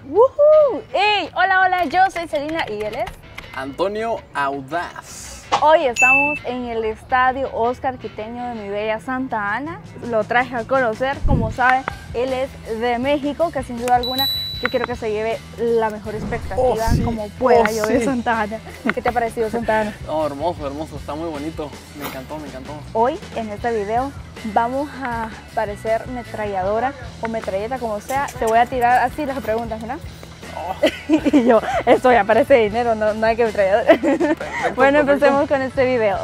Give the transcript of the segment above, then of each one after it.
¡Woohoo! ¡Hey! Hola, hola, yo soy Celina y él es Antonio Audaz. Hoy estamos en el estadio Óscar Quiteño de mi bella Santa Ana. Lo traje a conocer, como saben, él es de México, que sin duda alguna yo quiero que se lleve la mejor expectativa como pueda yo de Santa Ana. ¿Qué te ha parecido Santa Ana? Oh, hermoso, hermoso, está muy bonito. Me encantó, me encantó. Hoy en este video vamos a parecer metralladora o metralleta, como sea. Te voy a tirar así las preguntas, ¿verdad? Oh. Y yo, esto ya parece dinero, no hay que metralladora. Bueno, empecemos con este video.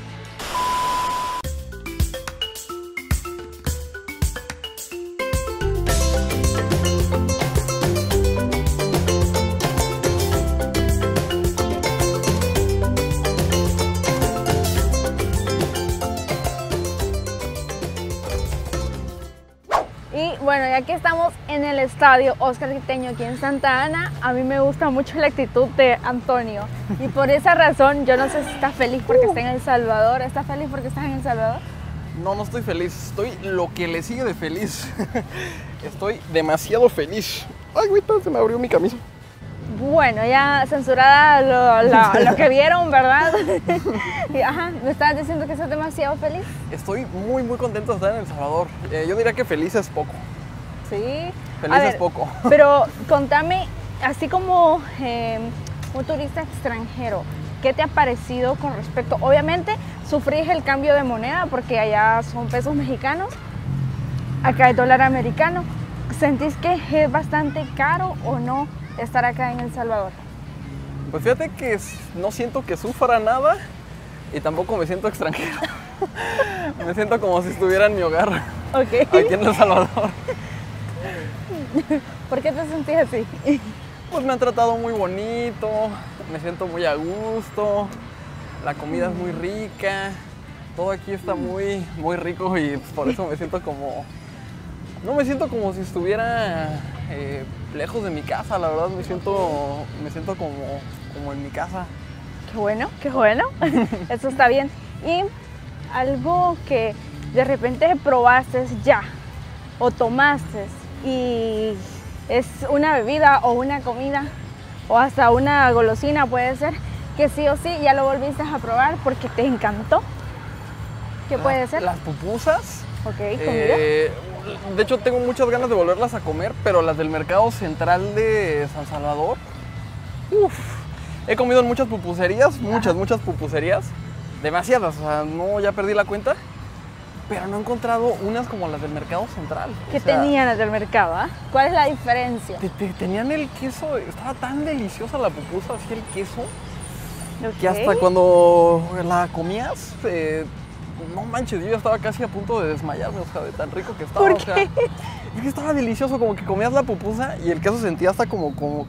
Y bueno, ya que estamos en el estadio Óscar Quiteño aquí en Santa Ana, a mí me gusta mucho la actitud de Antonio. Y por esa razón, yo no sé si estás feliz porque está en El Salvador. ¿Estás feliz porque estás en El Salvador? No, no estoy feliz. Estoy lo que le sigue de feliz. Estoy demasiado feliz. Ay, güey, se me abrió mi camisa. Bueno, ya censurada lo que vieron, ¿verdad? Y, ajá, me estabas diciendo que estás demasiado feliz. Estoy muy, muy contento de estar en El Salvador. Yo diría que feliz es poco. Sí. Feliz es poco. Pero contame, así como un turista extranjero, ¿qué te ha parecido con respecto? Obviamente sufrís el cambio de moneda porque allá son pesos mexicanos, acá es dólar americano. ¿Sentís que es bastante caro o no estar acá en El Salvador? Pues fíjate que no siento que sufra nada y tampoco me siento extranjero. Me siento como si estuviera en mi hogar, Okay. aquí en El Salvador. ¿Por qué te sentís así? Pues me han tratado muy bonito, me siento muy a gusto, la comida es muy rica, todo aquí está muy, muy rico y pues por eso me siento como... No me siento como si estuviera lejos de mi casa, la verdad me siento como en mi casa. Qué bueno, eso está bien. Y algo que de repente probaste ya o tomaste y es una bebida o una comida o hasta una golosina puede ser, que sí o sí ya lo volviste a probar porque te encantó. ¿Qué puede ser? Las pupusas. Ok, comida. De hecho tengo muchas ganas de volverlas a comer, pero las del Mercado Central de San Salvador, he comido en muchas pupuserías, muchas pupuserías, demasiadas, o sea, no, ya perdí la cuenta, pero no he encontrado unas como las del Mercado Central. ¿Qué tenían las del mercado? ¿Cuál es la diferencia? Tenían el queso, estaba tan deliciosa la pupusa, así el queso, Okay. que hasta cuando la comías, no manches, yo ya estaba casi a punto de desmayarme, o sea, de tan rico que estaba. ¿Por o sea, qué? es que estaba delicioso, como que comías la pupusa y el queso sentía hasta como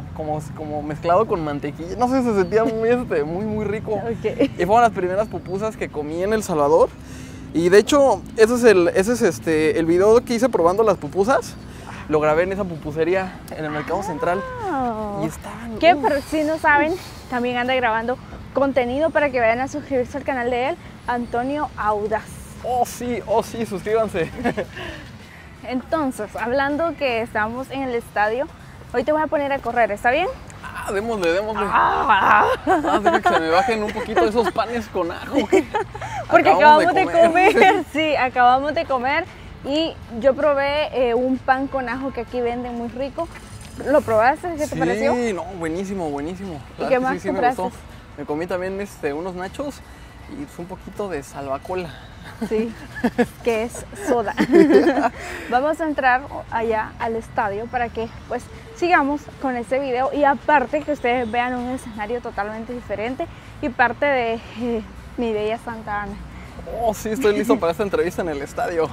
mezclado con mantequilla. No sé, se sentía muy rico. Okay. Y fueron las primeras pupusas que comí en El Salvador. Y de hecho, ese es el video que hice probando las pupusas. Lo grabé en esa pupusería, en el Mercado Central. Y estaban... Que por si no saben, también anda grabando contenido para que vayan a suscribirse al canal de él, Antonio Audaz. Oh sí, suscríbanse. Entonces, hablando que estamos en el estadio, hoy te voy a poner a correr, ¿está bien? Démosle. Ah. Deja que se me bajen un poquito esos panes con ajo. Porque acabamos de comer. Sí, acabamos de comer y yo probé un pan con ajo que aquí venden muy rico. ¿Lo probaste? ¿Qué te pareció? Sí, no, buenísimo. ¿Y qué más Sí, compraste? me gustó. Me comí también unos nachos y un poquito de salvacola. Sí, que es soda. Vamos a entrar allá al estadio para que pues sigamos con este video y aparte que ustedes vean un escenario totalmente diferente y parte de mi bella Santa Ana. Oh, sí, estoy listo para esta entrevista en el estadio.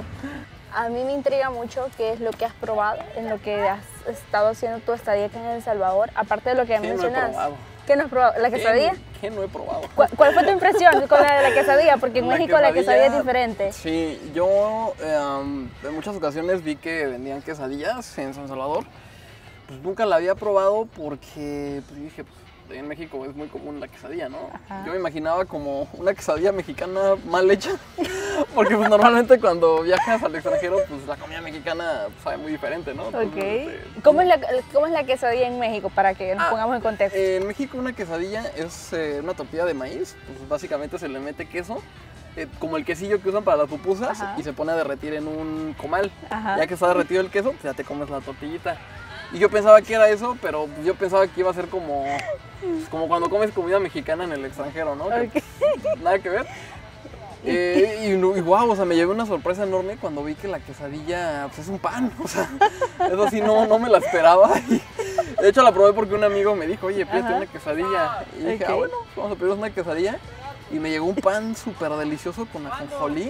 A mí me intriga mucho qué es lo que has probado en lo que has estado haciendo tu estadía aquí en El Salvador, aparte de lo que mencionas. ¿Qué no has probado? ¿La quesadilla? ¿Qué no he probado? ¿Cuál fue tu impresión con la de la quesadilla? Porque en México la quesadilla es diferente. Sí, yo en muchas ocasiones vi que vendían quesadillas en San Salvador. Pues nunca la había probado porque pues, dije, pues, en México es muy común la quesadilla, ¿no? Ajá. Yo me imaginaba como una quesadilla mexicana mal hecha, porque pues normalmente cuando viajas al extranjero, pues la comida mexicana pues, sabe muy diferente, ¿no? Entonces, ¿Cómo es la quesadilla en México para que nos pongamos en contexto? En México una quesadilla es una tortilla de maíz, pues básicamente se le mete queso, como el quesillo que usan para las pupusas, Ajá. y se pone a derretir en un comal. Ajá. Ya que está derretido el queso, pues ya te comes la tortillita. Y yo pensaba que era eso, pero yo pensaba que iba a ser como, pues, como cuando comes comida mexicana en el extranjero, ¿no? Que, pues, nada que ver. Y wow, o sea, me llevé una sorpresa enorme cuando vi que la quesadilla pues, es un pan. O sea, eso sí, no me la esperaba. Y, de hecho, la probé porque un amigo me dijo, oye, pídete una quesadilla. Y dije, bueno, vamos a pedir una quesadilla. Y me llegó un pan súper delicioso con ajonjolí.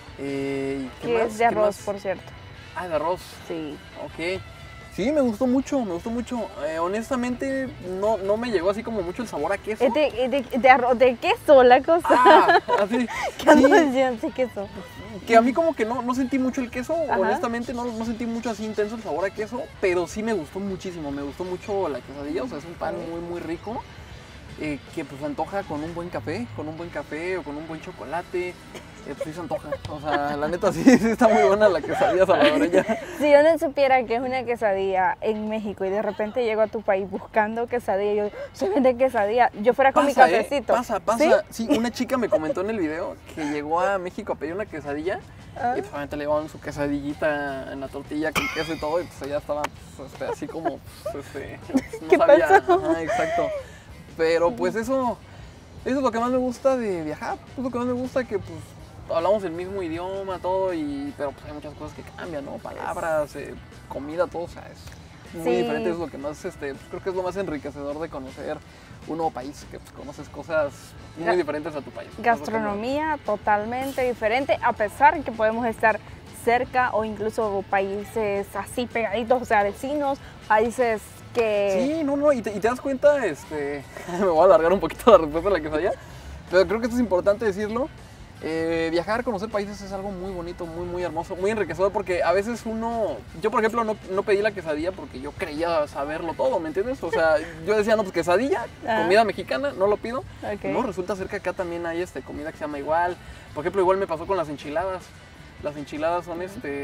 ¿Qué Que más? es de arroz, por cierto. Ah, de arroz. Sí. Ok. Sí, me gustó mucho, me gustó mucho. Honestamente, no me llegó así como mucho el sabor a queso. Es de arroz, de queso la cosa. Ah, así. ¿Qué ando Sí, diciendo? Sí, queso. que a mí como que no sentí mucho el queso, Ajá. honestamente no sentí mucho así intenso el sabor a queso, pero sí me gustó muchísimo, me gustó mucho la quesadilla, o sea, es un pan muy, muy rico. Que pues se antoja con un buen café o con un buen chocolate, pues sí se antoja. O sea, la neta sí está muy buena la quesadilla salvadoreña. Si yo no supiera que es una quesadilla en México y de repente llego a tu país buscando quesadilla, yo se vende quesadilla, yo fuera con mi cafecito. Pasa. ¿Sí? Sí, una chica me comentó en el video que llegó a México a pedir una quesadilla y pues obviamente le llevaban su quesadillita en la tortilla con queso y todo y pues ella estaba pues, así como, no ¿Qué sabía. pasó? Ajá, exacto. Pero pues eso es lo que más me gusta de viajar, es lo que más me gusta que pues hablamos el mismo idioma, todo, pero pues hay muchas cosas que cambian, ¿no? Palabras, comida, todo, o sea, es muy Sí. diferente, es lo que más, pues, creo que es lo más enriquecedor de conocer un nuevo país, que pues, conoces cosas muy diferentes a tu país. Gastronomía totalmente diferente, a pesar que podemos estar cerca o incluso países así pegaditos, o sea, vecinos, países que... Sí, no, y te das cuenta, me voy a alargar un poquito la respuesta a la quesadilla, pero creo que esto es importante decirlo. Viajar, conocer países es algo muy bonito, muy hermoso, muy enriquecedor, porque a veces yo por ejemplo no pedí la quesadilla porque yo creía saberlo todo, ¿me entiendes? O sea, yo decía, no, pues quesadilla, comida mexicana, no lo pido. Okay. No, resulta ser que acá también hay comida que se llama igual. Por ejemplo, igual me pasó con las enchiladas. Las enchiladas son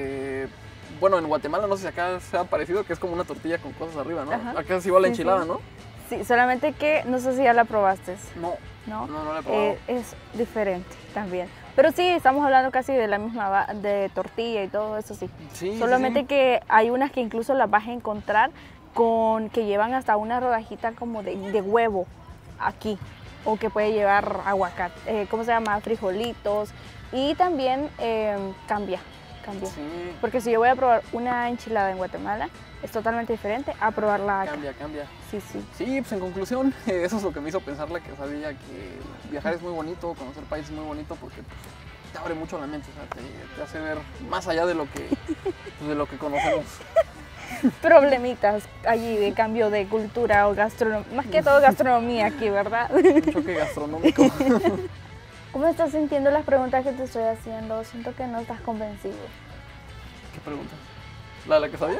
bueno, en Guatemala no sé si acá se ha parecido, que es como una tortilla con cosas arriba, ¿no? Ajá. Acá es igual la enchilada, sí. ¿no? Sí, solamente que no sé si ya la probaste. No. ¿No? No la he probado. Es diferente también. Pero sí, estamos hablando casi de la misma de tortilla y todo eso, sí. Sí, Solamente sí. que hay unas que incluso las vas a encontrar que llevan hasta una rodajita como de huevo aquí. O que puede llevar aguacate, ¿cómo se llama? Frijolitos. Y también cambia. Sí. Porque si yo voy a probar una enchilada en Guatemala, es totalmente diferente a probarla acá. Cambia. Sí. Sí, pues en conclusión, eso es lo que me hizo pensar la quesadilla, que viajar es muy bonito, conocer países es muy bonito porque pues, te abre mucho la mente, o sea, te hace ver más allá de lo que conocemos. Problemitas allí de cambio de cultura o gastronomía, más que todo gastronomía aquí, ¿verdad? Un choque gastronómico. ¿Cómo estás sintiendo las preguntas que te estoy haciendo? Siento que no estás convencido. ¿Qué pregunta? ¿La de la quesadilla?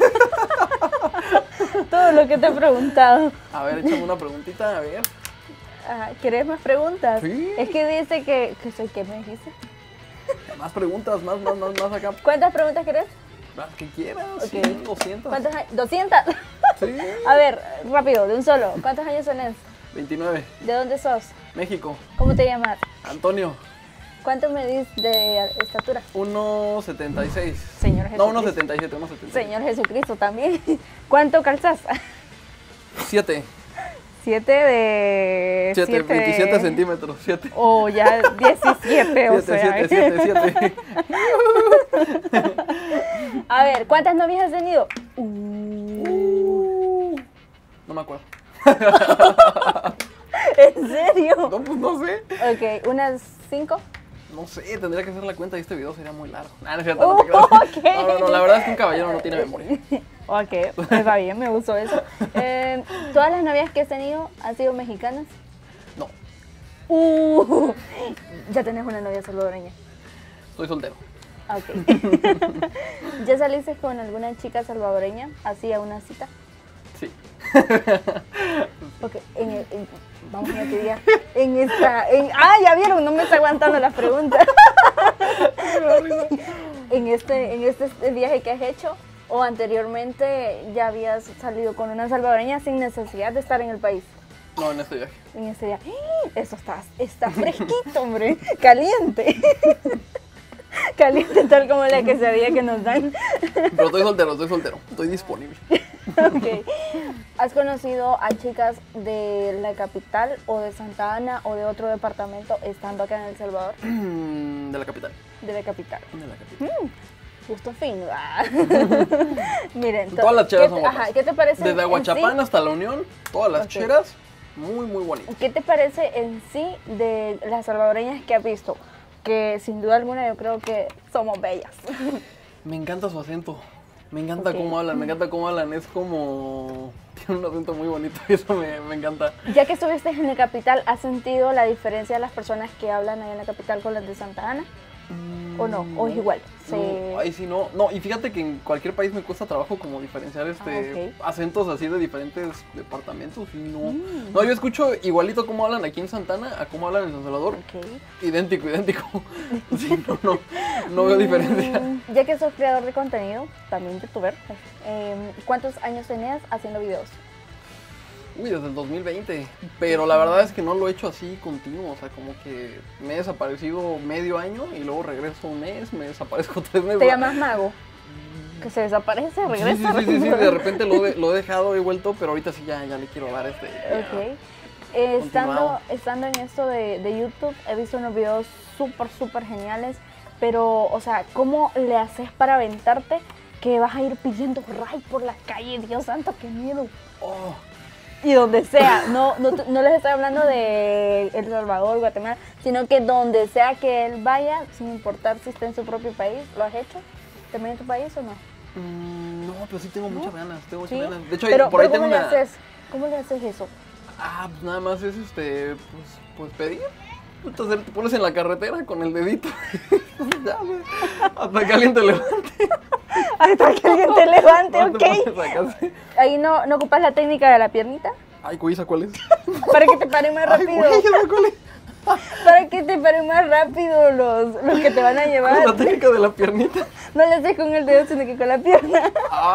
Todo lo que te he preguntado. A ver, échame una preguntita, a ver. ¿Quieres más preguntas? Sí. Es que dice que soy, ¿qué me dijiste? Más preguntas, más acá. ¿Cuántas preguntas querés? Las que quieras, Ok. 100, 200. ¿Cuántos años? ¿200? Sí. A ver, rápido, de un solo. ¿Cuántos años tenés? 29. ¿De dónde sos? México. ¿Cómo te llamas? Antonio. ¿Cuánto medís de estatura? 1,76. Señor Jesucristo. No, 1,77, 1,77. Señor Jesucristo también. ¿Cuánto calzas? 7. 7 de... 27 centímetros. 7. O ya 17, o sea. 7. A ver, ¿cuántas novias has tenido? No me acuerdo. ¿En serio? No, pues no sé. Ok, ¿unas 5? No sé, tendría que hacer la cuenta y este video sería muy largo. No es cierto, no te creas. Ok. No, la verdad es que un caballero no tiene memoria. Ok, está bien, me gustó eso. ¿Todas las novias que has tenido han sido mexicanas? No, Ya tenés una novia salvadoreña. estoy soltero. Ok. ¿Ya saliste con alguna chica salvadoreña así a una cita? Sí. Ok, vamos a estudiar. Ya vieron, no me está aguantando la pregunta. en este viaje que has hecho, o anteriormente ya habías salido con una salvadoreña sin necesidad de estar en el país. No, en este viaje. En ese viaje. Eso está fresquito, hombre. Caliente. Caliente tal como la quesadilla que nos dan. Pero estoy soltero. Estoy disponible. Ok. ¿Has conocido a chicas de la capital o de Santa Ana o de otro departamento estando acá en El Salvador? De la capital. De la capital. De la capital. Gusto fino. Miren, todas las cheras son guapas. Ajá, ¿qué te parece? Desde Aguachapán hasta La Unión, todas las cheras, muy bonitas. ¿Qué te parece en sí de las salvadoreñas que has visto? Que sin duda alguna yo creo que somos bellas. Me encanta su acento. Me encanta cómo hablan. Es como... Tiene un acento muy bonito y eso me encanta. Ya que estuviste en la capital, ¿has sentido la diferencia de las personas que hablan ahí en la capital con las de Santa Ana? ¿O no? ¿O es igual? No, ahí sí no. No, y fíjate que en cualquier país me cuesta trabajo como diferenciar acentos así de diferentes departamentos y no. No, yo escucho igualito cómo hablan aquí en Santa Ana a cómo hablan en San Salvador. Idéntico. Sí, no veo diferencia. Ya que sos creador de contenido, también youtuber, ¿cuántos años tenías haciendo videos? Desde el 2020, pero la verdad es que no lo he hecho así continuo, o sea, como que me he desaparecido medio año y luego regreso un mes, me desaparezco 3 meses. ¿Te llamas mago? Que se desaparece, regresa. Sí, de repente lo he dejado, he vuelto, pero ahorita sí ya le quiero dar Estando en esto de YouTube, he visto unos videos súper geniales, pero, o sea, ¿cómo le haces para aventarte que vas a ir pidiendo ray por la calle? Dios santo, qué miedo. Y donde sea, no les estoy hablando de El Salvador, Guatemala, sino que donde sea que él vaya, sin importar si está en su propio país. ¿Lo has hecho? ¿También en tu país o no? No, pero sí tengo muchas ganas, ¿Sí? De hecho, pero por ahí ¿cómo tengo ¿Cómo le haces eso? Pues nada más es pues pedir. Entonces te pones en la carretera con el dedito. Ya, hasta que alguien te levante. Hasta que alguien te levante, No te pones acá, sí. Ahí no ocupas la técnica de la piernita. Ay, ¿esa cuál es? Para que te pare más rápido. Ay, ¿esa cuál es? Para que te pare más rápido los que te van a llevar. La técnica de la piernita. No le haces con el dedo, sino que con la pierna.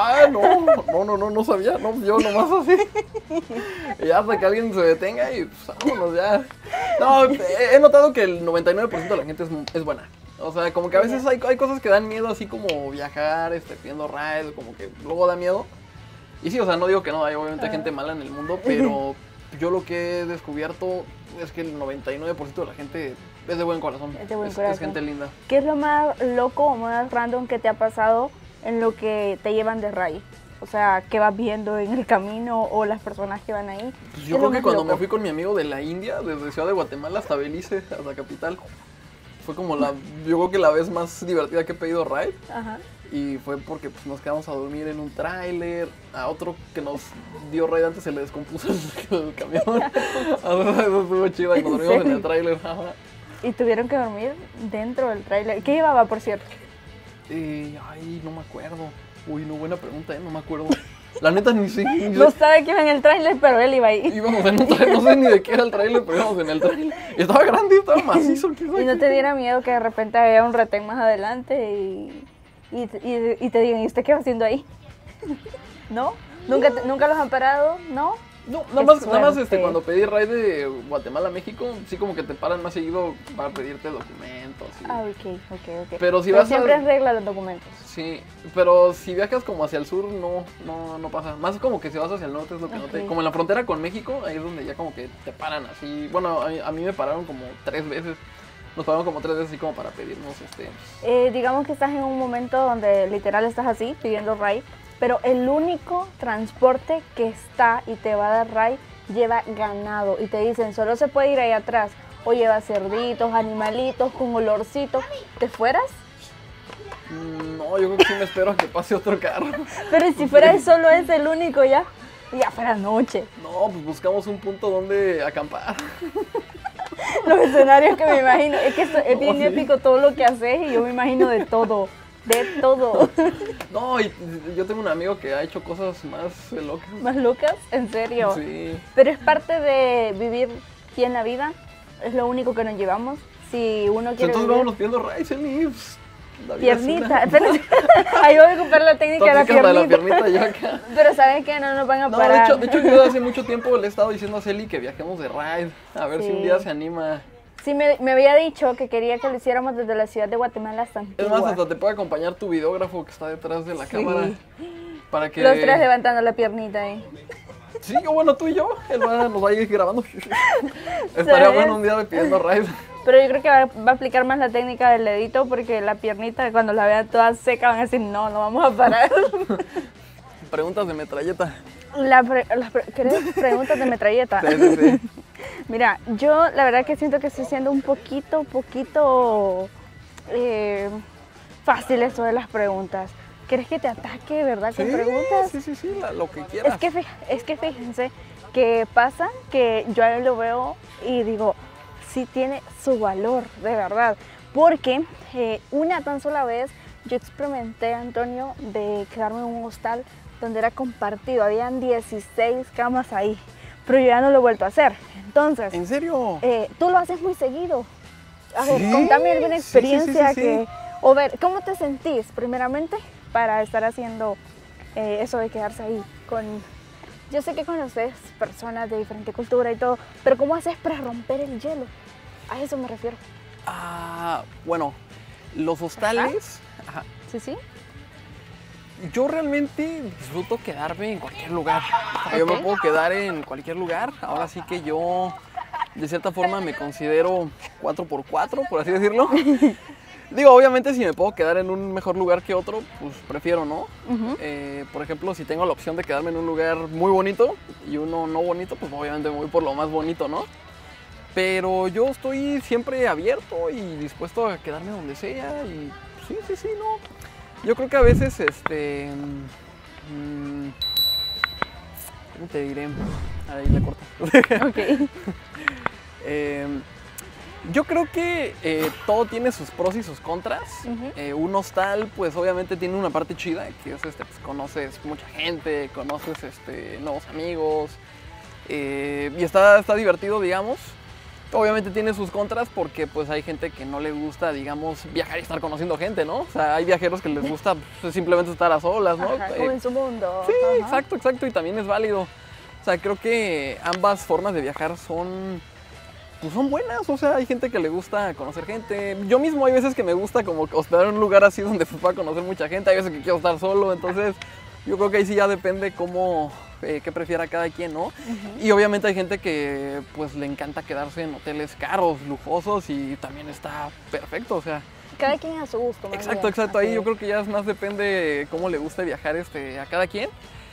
No sabía. No, yo nomás así. Y ya hasta que alguien se detenga y pues vámonos ya. No, he notado que el 99% de la gente es buena. O sea, como que a veces hay cosas que dan miedo, así como viajar, pidiendo ride, como que luego da miedo. Y sí, o sea, no digo que no, hay obviamente gente mala en el mundo, pero yo lo que he descubierto es que el 99% de la gente es de buen corazón. Es de buen corazón. Es gente linda. ¿Qué es lo más loco o más random que te ha pasado en lo que te llevan de ride? O sea, ¿qué vas viendo en el camino o las personas que van ahí? Pues yo creo que cuando me fui con mi amigo de la India, desde Ciudad de Guatemala hasta Belice, hasta Capital, fue como yo creo que la vez más divertida que he pedido ride. Ajá. Y fue porque pues, nos quedamos a dormir en un tráiler. A otro que nos dio ride antes se le descompuso el camión. Eso estuvo chido y nos dormimos en el tráiler. ¿Y tuvieron que dormir dentro del tráiler? ¿Qué llevaba, por cierto? Ay, no me acuerdo. Uy, no, buena pregunta, no me acuerdo. La neta ni sé. No sabe que iba en el tráiler, pero él iba ahí. Íbamos en un tráiler, no sé ni de qué era el tráiler, pero íbamos en el tráiler. Y estaba grande, estaba macizo. ¿Y no te diera miedo que de repente había un retén más adelante y te digan, ¿y usted qué va haciendo ahí? ¿No? ¿Nunca los han parado? ¿No? No, nada más cuando pedí ride de Guatemala a México, sí como que te paran más seguido para pedirte documentos. Ok. Pero siempre es regla los documentos. Sí, pero si viajas como hacia el sur, no pasa. Más como que si vas hacia el norte es lo que noté. Como en la frontera con México, ahí es donde ya como que te paran así. Bueno, a mí me pararon como 3 veces. Nos pararon como 3 veces así como para pedirnos digamos que estás en un momento donde literal estás así, pidiendo ride. Pero el único transporte que está y te va a dar ride lleva ganado. Y te dicen, solo se puede ir ahí atrás. O lleva cerditos, animalitos con olorcito. ¿Te fueras? No, yo creo que sí me espero a que pase otro carro. Pero si fuera solo es el único ya fuera noche. No, pues buscamos un punto donde acampar. Los escenarios que me imagino, es que es bien épico todo lo que haces y yo me imagino de todo. De todo. No, y yo tengo un amigo que ha hecho cosas más locas. ¿Más locas? ¿En serio? Sí. Pero es parte de vivir bien la vida. Es lo único que nos llevamos. Si uno quiere Entonces vivir... vámonos pidiendo rice, Eli. La vida es Piernita. una. Espérense. Ahí voy a ocupar la técnica de la Tópica piernita. la piernita yo acá. Pero ¿saben qué? No nos van a No, parar. de hecho yo hace mucho tiempo le he estado diciendo a Celi que viajemos de ride. A ver si un Sí. día se anima. Sí, me había dicho que quería que lo hiciéramos desde la ciudad de Guatemala hasta Es Antigua. más, hasta te puede acompañar tu videógrafo que está detrás de la cámara. Para que... Los tres levantando la piernita ahí. Sí, o bueno, tú y yo. Él nos va a ir grabando. Estaría bueno un día de pidiendo ride. Pero yo creo que va a aplicar más la técnica del dedito porque la piernita cuando la vean toda seca van a decir no vamos a parar. Preguntas de metralleta. ¿Querés preguntas de metralleta? Sí. Mira, yo la verdad que siento que estoy siendo un poquito fácil eso de las preguntas. ¿Quieres que te ataque, verdad, con preguntas? Sí, lo que quieras. Es que fíjense que pasa que yo lo veo y digo, sí tiene su valor, de verdad. Porque una tan sola vez yo experimenté, Antonio, de quedarme en un hostal donde era compartido. Habían 16 camas ahí, pero yo ya no lo he vuelto a hacer. Entonces, ¿En serio? tú lo haces muy seguido. A ver, ¿Sí? contame alguna experiencia Sí. que... O ver, ¿cómo te sentís primeramente para estar haciendo eso de quedarse ahí con... Yo sé que conoces personas de diferente cultura y todo, pero ¿cómo haces para romper el hielo? A eso me refiero. Bueno, los hostales... Ajá. Sí. Yo realmente disfruto quedarme en cualquier lugar. O sea, yo me puedo quedar en cualquier lugar. Ahora sí que yo, de cierta forma, me considero 4x4, por así decirlo. Digo, obviamente si me puedo quedar en un mejor lugar que otro, pues prefiero, ¿no? Por ejemplo, si tengo la opción de quedarme en un lugar muy bonito y uno no bonito, pues obviamente me voy por lo más bonito, ¿no? Pero yo estoy siempre abierto y dispuesto a quedarme donde sea y sí, no. Yo creo que a veces, ¿cómo te diré? Ahí le corto. Ok. Yo creo que todo tiene sus pros y sus contras. Un hostal, pues obviamente tiene una parte chida, que es pues, conoces mucha gente, conoces nuevos amigos y está divertido, digamos. Obviamente tiene sus contras porque pues hay gente que no le gusta, digamos, viajar y estar conociendo gente, ¿no? O sea, hay viajeros que les gusta pues, simplemente estar a solas, ¿no? Ajá, como en su mundo. Sí, Ajá. exacto, y también es válido. O sea, creo que ambas formas de viajar son buenas, o sea, hay gente que le gusta conocer gente. Yo mismo hay veces que me gusta como hospedar en un lugar así donde se pueda conocer mucha gente, hay veces que quiero estar solo, entonces yo creo que ahí sí ya depende qué prefiera cada quien, ¿no? Y obviamente hay gente que pues le encanta quedarse en hoteles caros, lujosos y también está perfecto, o sea. Cada quien a su gusto. Exacto, ahí yo creo que ya más depende cómo le guste viajar a cada quien.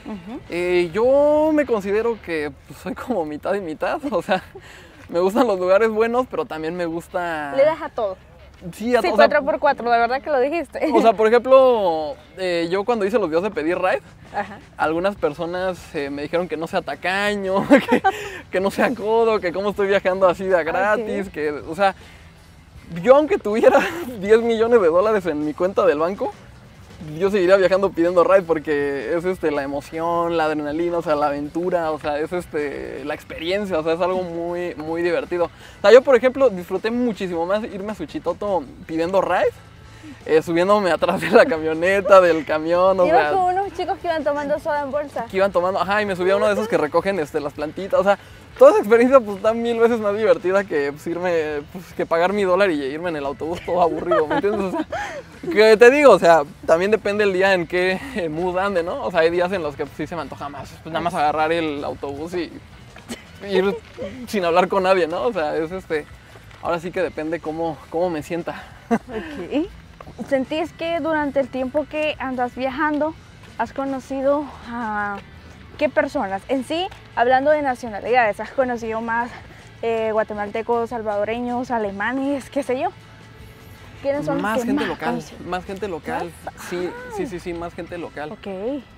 Yo me considero que pues, soy como mitad y mitad, o sea, me gustan los lugares buenos, pero también me gusta... Le das a todo. Sí, a Sí, todo. 4x4, de verdad que lo dijiste. O sea, por ejemplo, yo cuando hice los videos de pedir ride, Ajá. algunas personas me dijeron que no sea tacaño, que no sea codo, que cómo estoy viajando así de a gratis, que, o sea, yo aunque tuviera 10 millones de dólares en mi cuenta del banco, yo seguiría viajando pidiendo ride porque es la emoción, la adrenalina, o sea, la aventura, o sea, es la experiencia, o sea, es algo muy, muy divertido. O sea, yo, por ejemplo, disfruté muchísimo más irme a Suchitoto pidiendo ride, subiéndome atrás de la camioneta, del camión, o Ibas sea, con unos chicos que iban tomando soda en bolsa. que iban tomando, y me subía a uno de esos que recogen las plantitas, o sea, toda esa experiencia pues está 1000 veces más divertida que pues, que pagar mi dólar y irme en el autobús todo aburrido, ¿me entiendes? O sea, que te digo, o sea, también depende el día en qué mood ande, ¿no? O sea, hay días en los que pues, sí se me antoja más, pues nada más agarrar el autobús y ir sin hablar con nadie, ¿no? O sea, ahora sí que depende cómo me sienta. Ok. ¿Sentís que durante el tiempo que andas viajando has conocido a qué personas? En sí, hablando de nacionalidades, ¿has conocido más guatemaltecos, salvadoreños, alemanes, qué sé yo? ¿Quiénes son Más los que gente más local, conocen? más gente local. Sí, más gente local. Ok.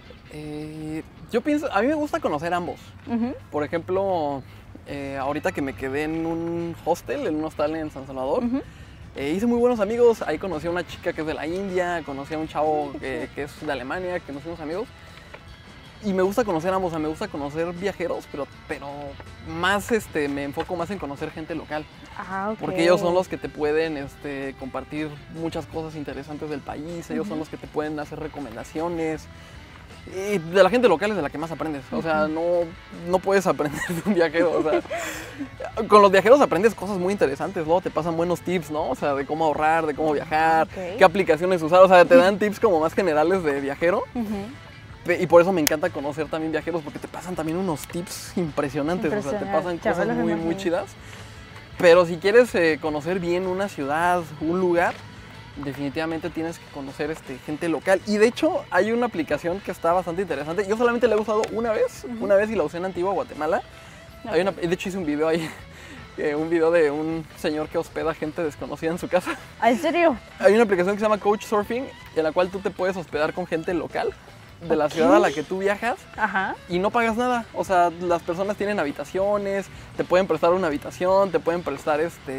Yo pienso, a mí me gusta conocer ambos. Ujú. Por ejemplo, ahorita que me quedé en un hostel, en un hostal en San Salvador, Hice muy buenos amigos, ahí conocí a una chica que es de la India, conocí a un chavo que es de Alemania, que nos hicimos amigos. Y me gusta conocer ambos, o sea, me gusta conocer viajeros, pero más me enfoco más en conocer gente local. Ah, ok. Porque ellos son los que te pueden compartir muchas cosas interesantes del país, ellos son los que te pueden hacer recomendaciones. Y de la gente local es de la que más aprendes, o sea, no puedes aprender de un viajero, o sea, con los viajeros aprendes cosas muy interesantes, luego te pasan buenos tips, ¿no? O sea, de cómo ahorrar, de cómo viajar, qué aplicaciones usar, o sea, te dan tips como más generales de viajero. Y por eso me encanta conocer también viajeros, porque te pasan también unos tips impresionantes, o sea, te pasan cosas muy chidas. Pero si quieres conocer bien una ciudad, un lugar, definitivamente tienes que conocer gente local. Y de hecho hay una aplicación que está bastante interesante. Yo solamente la he usado una vez y la usé en Antigua, Guatemala. De hecho hice un video ahí, un video de un señor que hospeda gente desconocida en su casa. ¿En serio? Hay una aplicación que se llama Couchsurfing, en la cual tú te puedes hospedar con gente local de la ciudad a la que tú viajas. Y no pagas nada, o sea, las personas tienen habitaciones, te pueden prestar una habitación, te pueden prestar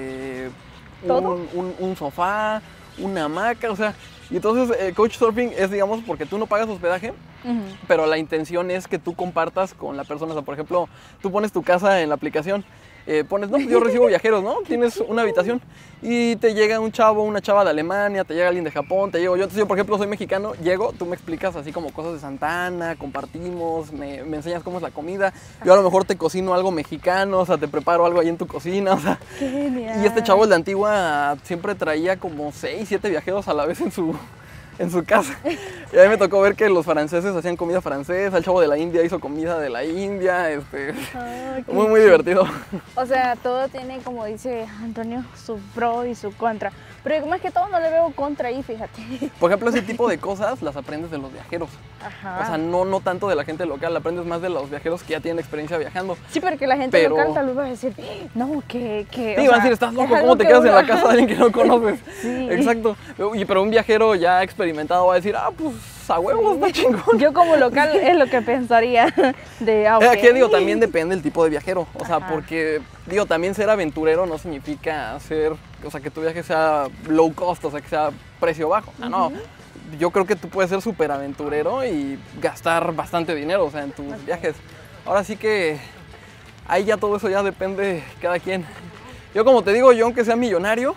un sofá, una hamaca, o sea, y entonces Couchsurfing es, digamos, porque tú no pagas hospedaje, pero la intención es que tú compartas con la persona, o sea, por ejemplo, tú pones tu casa en la aplicación, pones, no, yo recibo viajeros, ¿no? Tienes una habitación y te llega un chavo, una chava de Alemania, te llega alguien de Japón, te llego yo. Entonces yo, por ejemplo, soy mexicano, llego, tú me explicas así como cosas de Santa Ana, compartimos, me enseñas cómo es la comida. Yo a lo mejor te cocino algo mexicano, o sea, te preparo algo ahí en tu cocina, o sea. ¡Qué genial! Y este chavo, el de Antigua, siempre traía como 6, 7 viajeros a la vez en su casa. Y a mí me tocó ver que los franceses hacían comida francesa, el chavo de la India hizo comida de la India, muy divertido. O sea, todo tiene, como dice Antonio, su pro y su contra. Pero más que todo no le veo contra ahí, fíjate. Por ejemplo, ese tipo de cosas las aprendes de los viajeros. O sea, no tanto de la gente local, aprendes más de los viajeros que ya tienen experiencia viajando. Sí, porque la gente local tal vez va a decir, no, que sí, van a decir, estás loco, ¿cómo te quedas en la casa de alguien que no conoces? Sí. Exacto. Pero un viajero ya experimentado va a decir, pues a huevo, está chingón. Yo como local es lo que pensaría de que digo, también depende del tipo de viajero. O sea, porque digo, también ser aventurero no significa que tu viaje sea low cost, o sea, que sea precio bajo. O sea, no. Yo creo que tú puedes ser súper aventurero y gastar bastante dinero, o sea, en tus viajes. Ahora sí que ahí ya todo eso ya depende de cada quien. Yo, como te digo, yo aunque sea millonario,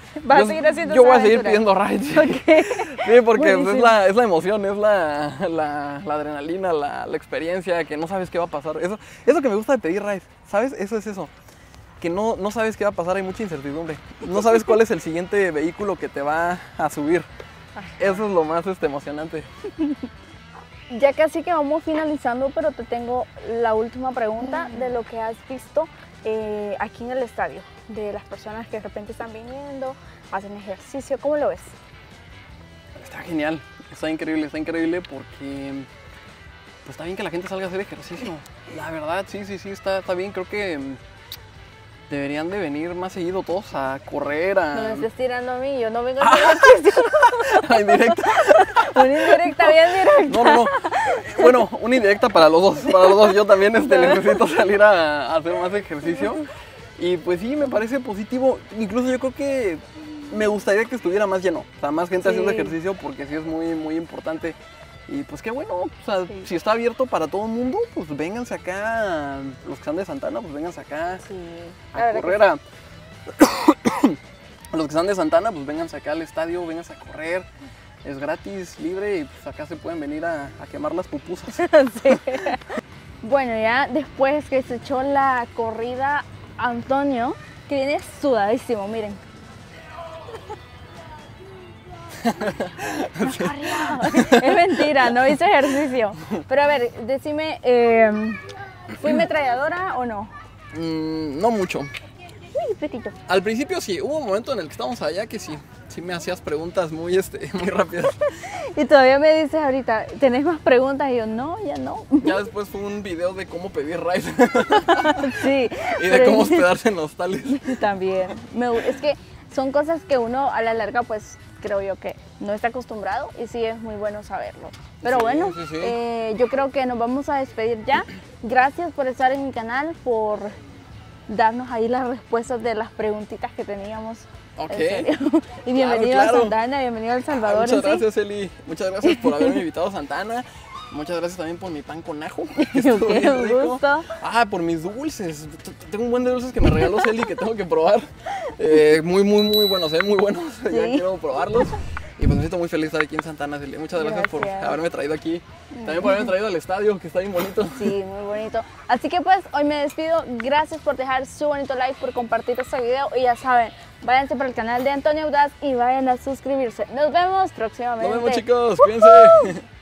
yo voy a seguir pidiendo rides. Sí, porque es la emoción, es la adrenalina, la experiencia, que no sabes qué va a pasar. Eso que me gusta de pedir rides, ¿sabes? Eso es eso. Que no sabes qué va a pasar, hay mucha incertidumbre. No sabes cuál es el siguiente vehículo que te va a subir. Eso es lo más emocionante. Ya casi que vamos finalizando, pero te tengo la última pregunta de lo que has visto aquí en el estadio, de las personas que de repente están viniendo, hacen ejercicio. ¿Cómo lo ves? Está genial, está increíble porque pues está bien que la gente salga a hacer ejercicio. La verdad, sí, está bien. Creo que deberían de venir más seguido todos a correr, No me estés tirando a mí, yo no vengo a hacer ejercicio. La indirecta. Una indirecta, bien directa. No. Bueno, una indirecta para los dos. Yo también necesito salir a hacer más ejercicio. Y pues sí, me parece positivo. Incluso yo creo que me gustaría que estuviera más lleno. O sea, más gente haciendo ejercicio, porque sí es muy importante. Y pues qué bueno, o sea, si está abierto para todo el mundo, pues vénganse acá, los que están de Santa Ana, pues vénganse acá a correr. Los que están de Santa Ana, pues vénganse acá al estadio, vénganse a correr. Es gratis, libre, y pues acá se pueden venir a quemar las pupusas. Sí. Bueno, ya después que se echó la corrida, Antonio, que viene sudadísimo, miren. Es mentira, no hice ejercicio. Pero a ver, decime, ¿fui ametralladora o no? No mucho. Uy, petito. Al principio sí, hubo un momento en el que estábamos allá que sí me hacías preguntas muy rápidas. Y todavía me dices ahorita, ¿tenés más preguntas? Y yo, no, ya no. Ya después fue un video de cómo pedir rides. Sí. Y de cómo hospedarse en hostales. También. Es que son cosas que uno a la larga, pues, creo yo que no está acostumbrado, y sí es muy bueno saberlo. Pero bueno, yo creo que nos vamos a despedir ya. Gracias por estar en mi canal, por darnos ahí las respuestas de las preguntitas que teníamos Ok. En serio. Y bienvenido Claro. a Santana, bienvenido a El Salvador. Muchas en sí. gracias, Eli. Muchas gracias por haberme invitado a Santana. Muchas gracias también por mi pan con ajo. Que estuvo Qué bien rico. gusto. Por mis dulces. Tengo un buen de dulces que me regaló Celi que tengo que probar. Muy buenos, muy buenos. Ya Sí. quiero probarlos. Y pues me siento muy feliz de estar aquí en Santana, Celi. Muchas gracias por Gracias. haberme traído aquí. También por haberme traído al estadio, que está bien bonito. Sí, muy bonito. Así que pues hoy me despido. Gracias por dejar su bonito like, por compartir este video. Y ya saben, váyanse para el canal de Antonio Audaz y vayan a suscribirse. Nos vemos próximamente. Nos vemos, chicos. Cuídense.